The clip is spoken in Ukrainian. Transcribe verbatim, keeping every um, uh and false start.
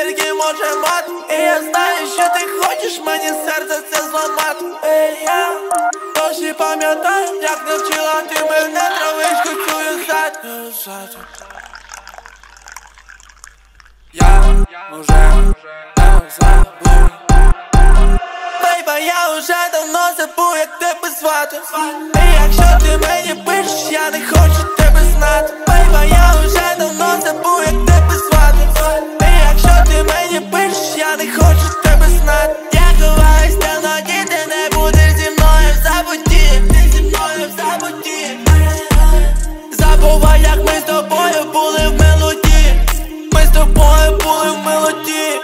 тільки може мати. І я знаю, що ти хочеш мені серце це зламати. Ей, я досі пам'ятаю, як навчила ти мене травичку цю сад. Я уже не забув. Бейба, я уже давно забув, як тебе звати. І якщо ти мені пишеш, я не хочу тебе знати. Бейба, я уже давно забув, як тебе звати. І якщо ти мені пишеш, я не хочу тебе знати. Я ховаюсь в темноті, ти не будеш зі мною в забутті. Ти зі мною в забутті. Забувай, як ми з тобою були в мелодії. Ми з тобою були в мелодії.